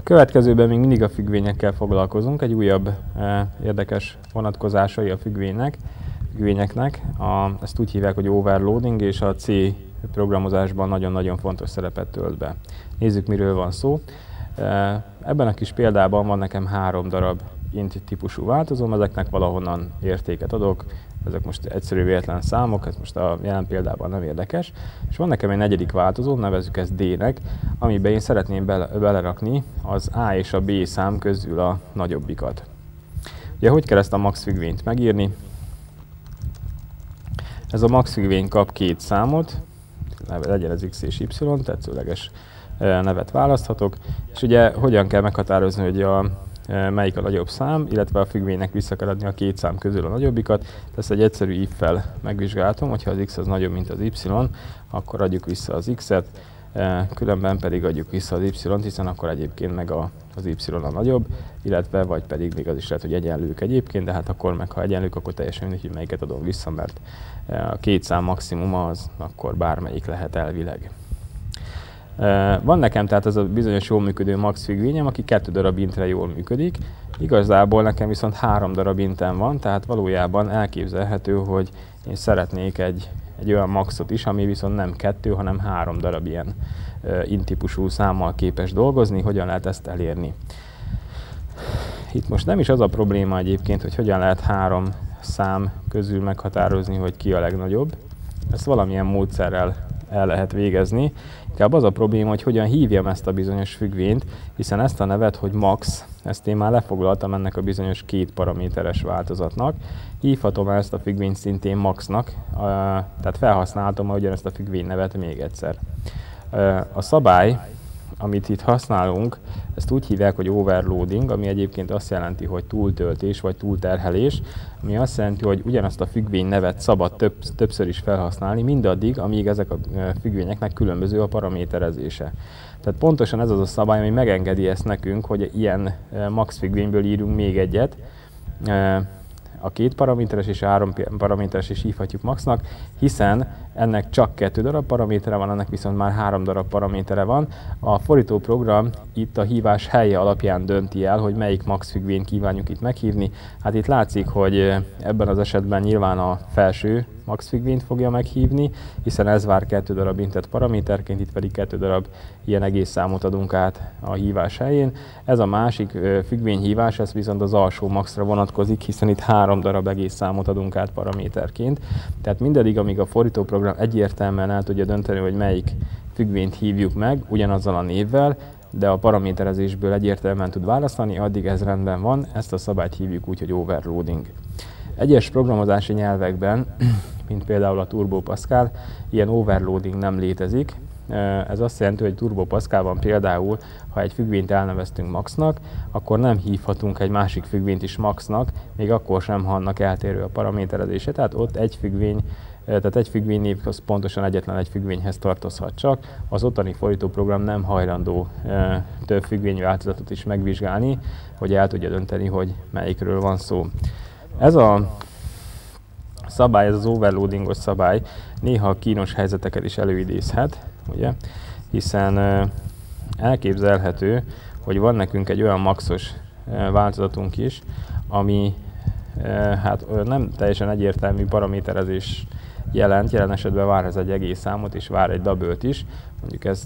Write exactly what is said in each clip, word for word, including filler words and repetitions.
Következőben még mindig a függvényekkel foglalkozunk, egy újabb eh, érdekes vonatkozásai a függvénynek, függvényeknek. A, ezt úgy hívják, hogy overloading, és a C programozásban nagyon-nagyon fontos szerepet tölt be. Nézzük, miről van szó. Eh, ebben a kis példában van nekem három darab int típusú változóm, ezeknek valahonnan értéket adok. Ezek most egyszerű véletlen számok, ez most a jelen példában nem érdekes. És van nekem egy negyedik változóm, nevezzük ezt D-nek, amiben én szeretném bele, belerakni az A és a B szám közül a nagyobbikat. Ugye, hogy kell ezt a max függvényt megírni? Ez a max függvény kap két számot, legyen ez X és Y, tetszőleges nevet választhatok. És ugye hogyan kell meghatározni, hogy a melyik a nagyobb szám, illetve a függvénynek vissza kell adni a két szám közül a nagyobbikat. Ezt egy egyszerű if-fel megvizsgáltam, hogyha az X az nagyobb, mint az Y, akkor adjuk vissza az X-et, különben pedig adjuk vissza az Y-t, hiszen akkor egyébként meg a, az Y a nagyobb, illetve vagy pedig még az is lehet, hogy egyenlők egyébként, de hát akkor meg ha egyenlők, akkor teljesen mindegy, hogy melyiket adom vissza, mert a két szám maximuma az akkor bármelyik lehet elvileg. Van nekem tehát ez a bizonyos jól működő max függvényem, aki kettő darab intre jól működik. Igazából nekem viszont három darab intem van, tehát valójában elképzelhető, hogy én szeretnék egy, egy olyan maxot is, ami viszont nem kettő, hanem három darab ilyen int típusú számmal képes dolgozni. Hogyan lehet ezt elérni? Itt most nem is az a probléma egyébként, hogy hogyan lehet három szám közül meghatározni, hogy ki a legnagyobb. Ezt valamilyen módszerrel el lehet végezni. Inkább az a probléma, hogy hogyan hívjam ezt a bizonyos függvényt, hiszen ezt a nevet, hogy max, ezt én már lefoglaltam ennek a bizonyos két paraméteres változatnak. Hívhatom ezt a függvényt szintén maxnak, tehát felhasználhatom ugyanezt a függvény nevet még egyszer. A szabály, amit itt használunk, ezt úgy hívják, hogy overloading, ami egyébként azt jelenti, hogy túltöltés vagy túlterhelés, ami azt jelenti, hogy ugyanazt a függvény nevet szabad több, többször is felhasználni, mindaddig, amíg ezek a függvényeknek különböző a paraméterezése. Tehát pontosan ez az a szabály, ami megengedi ezt nekünk, hogy ilyen max függvényből írunk még egyet. A két paraméteres és a három paraméteres is hívhatjuk maxnak, hiszen ennek csak kettő darab paramétere van, ennek viszont már három darab paramétere van. A fordító program itt a hívás helye alapján dönti el, hogy melyik max függvényt kívánjuk itt meghívni. Hát itt látszik, hogy ebben az esetben nyilván a felső max függvényt fogja meghívni, hiszen ez vár kettő darab intet paraméterként, itt pedig kettő darab ilyen egész számot adunk át a hívás helyén. Ez a másik függvényhívás, ez viszont az alsó maxra vonatkozik, hiszen itt három darab egész számot adunk át paraméterként. Tehát mindaddig, amíg a fordítóprogram egyértelműen el tudja dönteni, hogy melyik függvényt hívjuk meg ugyanazzal a névvel, de a paraméterezésből egyértelműen tud választani, addig ez rendben van, ezt a szabályt hívjuk úgy, hogy overloading. Egyes programozási nyelvekben, mint például a Turbo Pascal, ilyen overloading nem létezik. Ez azt jelenti, hogy Turbo Pascalban például, ha egy függvényt elneveztünk maxnak, akkor nem hívhatunk egy másik függvényt is maxnak, még akkor sem, ha annak eltérő a paraméterezése. Tehát ott egy függvény, tehát egy függvénynév az pontosan egyetlen egy függvényhez tartozhat csak. Az ottani fordítóprogram nem hajlandó több függvényváltozatot is megvizsgálni, hogy el tudja dönteni, hogy melyikről van szó. Ez a szabály, ez az overloadingos szabály néha kínos helyzeteket is előidézhet, ugye? Hiszen elképzelhető, hogy van nekünk egy olyan maxos változatunk is, ami hát nem teljesen egyértelmű paraméterezés jelent, jelen esetben vár ez egy egész számot, és vár egy double-t is, mondjuk ez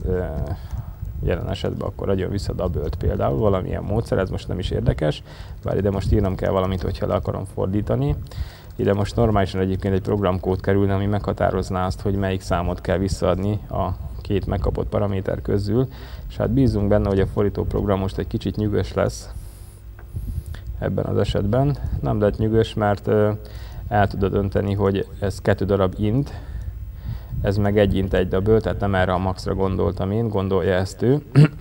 jelen esetben akkor adjon vissza double-t például, valamilyen módszer, ez most nem is érdekes, bár ide most írnom kell valamit, hogyha le akarom fordítani. Ide most normálisan egyébként egy programkód kerülne, ami meghatározná azt, hogy melyik számot kell visszaadni a két megkapott paraméter közül, és hát bízunk benne, hogy a fordítóprogram most egy kicsit nyűgös lesz ebben az esetben. Nem lett nyűgös, mert el tudod dönteni, hogy ez kettő darab int, ez meg egy int, egy double, tehát nem erre a maxra gondoltam én, gondolja ezt ő.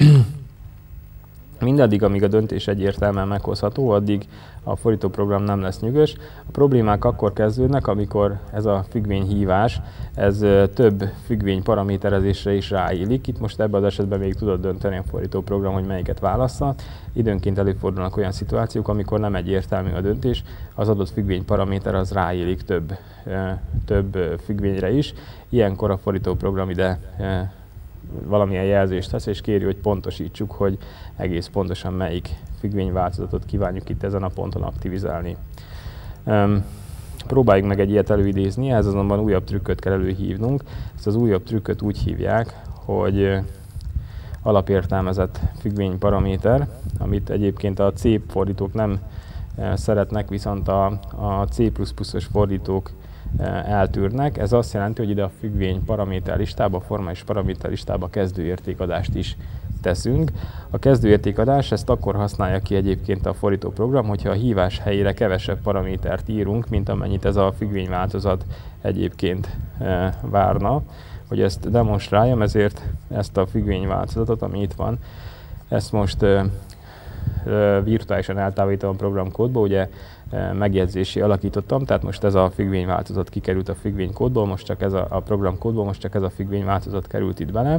Mindaddig, amíg a döntés egyértelműen meghozható, addig a fordítóprogram nem lesz nyűgös. A problémák akkor kezdődnek, amikor ez a függvényhívás, ez több függvény paraméterezésre is ráillik. Itt most ebben az esetben még tudod dönteni a fordítóprogram, hogy melyiket válassza. Időnként előfordulnak olyan szituációk, amikor nem egyértelmű a döntés, az adott függvény paraméter az ráillik több, több függvényre is. Ilyenkor a fordítóprogram ide valamilyen jelzést tesz, és kéri, hogy pontosítsuk, hogy egész pontosan melyik függvényváltozatot kívánjuk itt ezen a ponton aktivizálni. Um, próbáljuk meg egy ilyet előidézni, ez azonban újabb trükköt kell előhívnunk. Ezt az újabb trükköt úgy hívják, hogy alapértelmezett függvényparaméter, amit egyébként a C fordítók nem szeretnek, viszont a, a C plusz pluszos fordítók eltűrnek. Ez azt jelenti, hogy ide a függvény paraméter listába, a formális paraméter listába kezdőértékadást is teszünk. A kezdőértékadás ezt akkor használja ki egyébként a fordítóprogram, hogyha a hívás helyére kevesebb paramétert írunk, mint amennyit ez a függvényváltozat egyébként várna. Hogy ezt demonstráljam, ezért ezt a függvényváltozatot, ami itt van, ezt most virtuálisan eltávolítom a programkódba, ugye megjegyzési alakítottam, tehát most ez a függvényváltozat kikerült a függvénykódból, most csak ez a, a programkódból, most csak ez a függvényváltozat került itt bele.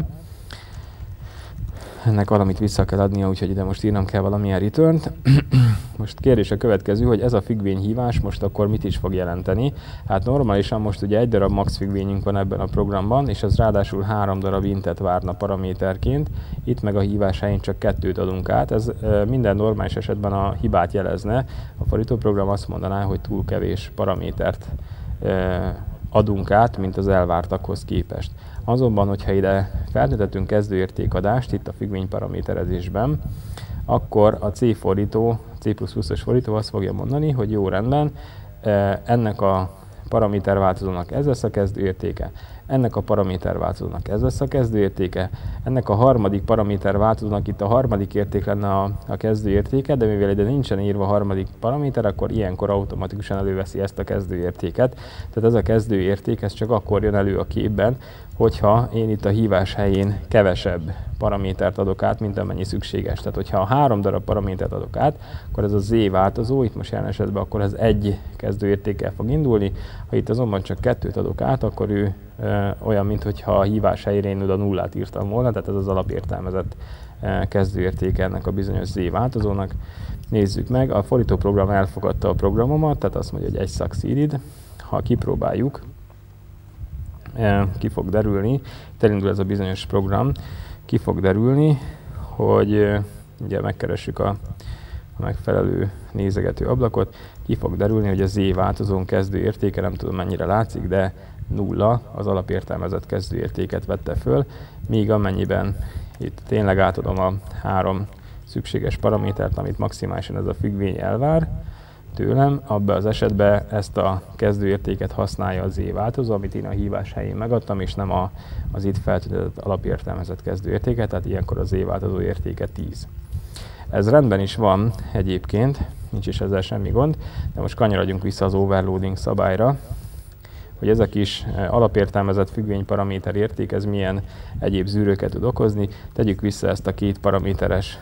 Ennek valamit vissza kell adnia, úgyhogy ide most írnom kell valamilyen return-t. Most kérdés a következő, hogy ez a függvényhívás most akkor mit is fog jelenteni. Hát normálisan most ugye egy darab max függvényünk van ebben a programban, és az ráadásul három darab intet várna paraméterként. Itt meg a hívás helyén csak kettőt adunk át. Ez e, minden normális esetben a hibát jelezne. A fordítóprogram azt mondaná, hogy túl kevés paramétert e, adunk át, mint az elvártakhoz képest. Azonban, hogyha ide feltüntetünk kezdőértékadást itt a függvényparaméterezésben, akkor a C fordító, C plusz pluszos fordító azt fogja mondani, hogy jó, rendben, ennek a paraméterváltozónak ez lesz a kezdőértéke, ennek a paraméterváltozónak ez lesz a kezdőértéke, ennek a harmadik paraméterváltozónak itt a harmadik érték lenne a, a kezdőértéke, de mivel ide nincsen írva a harmadik paraméter, akkor ilyenkor automatikusan előveszi ezt a kezdőértéket. Tehát ez a kezdőérték, ez csak akkor jön elő a képben, hogyha én itt a hívás helyén kevesebb paramétert adok át, mint amennyi szükséges. Tehát, hogyha három darab paramétert adok át, akkor ez a Z változó, itt most jelen esetben akkor ez egy kezdőértékkel fog indulni. Ha itt azonban csak kettőt adok át, akkor ő e, olyan, mintha a hívás helyére én oda nullát írtam volna, tehát ez az alapértelmezett e, kezdőértéke ennek a bizonyos Z változónak. Nézzük meg, a fordítóprogram elfogadta a programomat, tehát azt mondja, hogy egy succeeded. Ha kipróbáljuk, ki fog derülni, itt elindul ez a bizonyos program, ki fog derülni, hogy ugye megkeressük a, a megfelelő nézegető ablakot, ki fog derülni, hogy a Z változón kezdőértéke, nem tudom mennyire látszik, de nulla, az alapértelmezett kezdőértéket vette föl, míg amennyiben itt tényleg átadom a három szükséges paramétert, amit maximálisan ez a függvény elvár tőlem, abban az esetben ezt a kezdőértéket használja a Z változó, amit én a hívás helyén megadtam, és nem a, az itt feltüntetett alapértelmezett kezdőértéket, tehát ilyenkor a Z változó értéke tíz. Ez rendben is van egyébként, nincs is ezzel semmi gond, de most kanyarodjunk vissza az overloading szabályra, hogy ez a kis alapértelmezett függvényparaméter érték, ez milyen egyéb zűrőket tud okozni. Tegyük vissza ezt a két paraméteres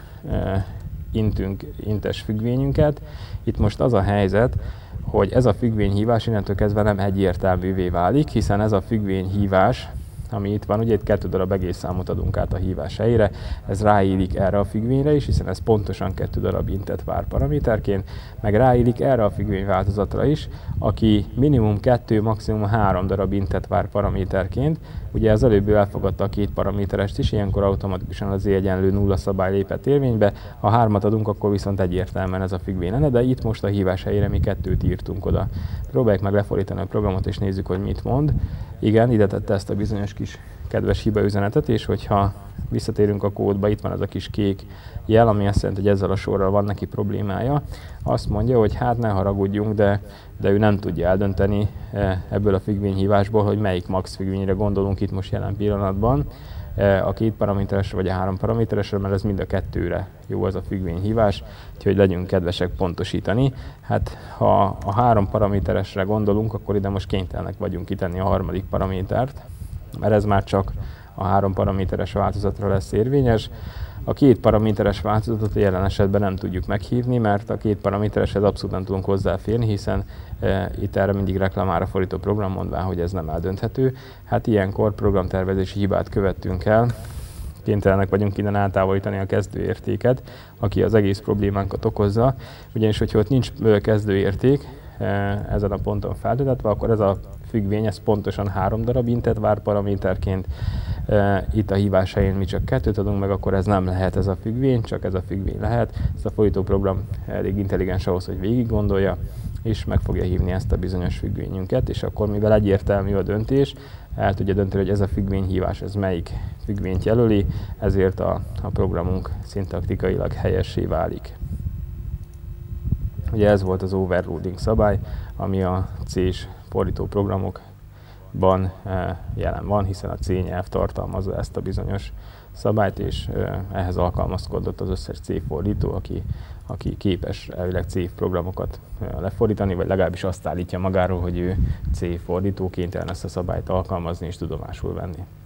intünk, intes függvényünket. Itt most az a helyzet, hogy ez a függvényhívás innentől kezdve nem egyértelművé válik, hiszen ez a függvényhívás, ami itt van, ugye itt kettő darab egész számot adunk át a hívás helyére, ez ráillik erre a függvényre is, hiszen ez pontosan kettő darab intet vár paraméterként, meg ráillik erre a függvényváltozatra is, aki minimum kettő, maximum három darab intet vár paraméterként. Ugye az előbb elfogadta a két paraméterest is, ilyenkor automatikusan az Z egyenlő nulla szabály lépett érvénybe. Ha hármat adunk, akkor viszont egyértelműen ez a függvény lenne, de itt most a hívás helyére mi kettőt írtunk oda. Próbáljuk meg lefordítani a programot, és nézzük, hogy mit mond. Igen, ide tette ezt a bizonyos kis kedves hibaüzenetet, és hogyha visszatérünk a kódba, itt van ez a kis kék jel, ami azt jelenti, hogy ezzel a sorral van neki problémája. Azt mondja, hogy hát ne haragudjunk, de, de ő nem tudja eldönteni ebből a függvényhívásból, hogy melyik max függvényre gondolunk itt most jelen pillanatban. A két paraméteresre vagy a három paraméteresre, mert ez mind a kettőre jó az a függvényhívás, úgyhogy legyünk kedvesek pontosítani. Hát ha a három paraméteresre gondolunk, akkor ide most kénytelenek vagyunk kitenni a harmadik paramétert, mert ez már csak a három paraméteres változatra lesz érvényes. A két paraméteres változatot jelen esetben nem tudjuk meghívni, mert a két paramétereshez abszolút nem tudunk hozzáférni, hiszen e, itt erre mindig reklamál a fordító program, mondván, hogy ez nem eldönthető. Hát ilyenkor programtervezési hibát követtünk el, kénytelenek vagyunk innen eltávolítani a kezdőértéket, aki az egész problémánkat okozza, ugyanis hogyha ott nincs kezdőérték, ezen a ponton feltüntetve, akkor ez a függvény, ez pontosan három darab intett várparaméterként. Itt a hívás helyén mi csak kettőt adunk meg, akkor ez nem lehet ez a függvény, csak ez a függvény lehet. Ez a fordítóprogram elég intelligens ahhoz, hogy végig gondolja, és meg fogja hívni ezt a bizonyos függvényünket, és akkor mivel egyértelmű a döntés, el tudja dönteni, hogy ez a függvényhívás, ez melyik függvényt jelöli, ezért a, a programunk szintaktikailag helyessé válik. Ugye ez volt az overloading szabály, ami a C-s fordítóprogramokban jelen van, hiszen a C nyelv tartalmazza ezt a bizonyos szabályt, és ehhez alkalmazkodott az összes C fordító, aki, aki képes elvileg C programokat lefordítani, vagy legalábbis azt állítja magáról, hogy ő C fordító, kénytelen ezt a szabályt alkalmazni és tudomásul venni.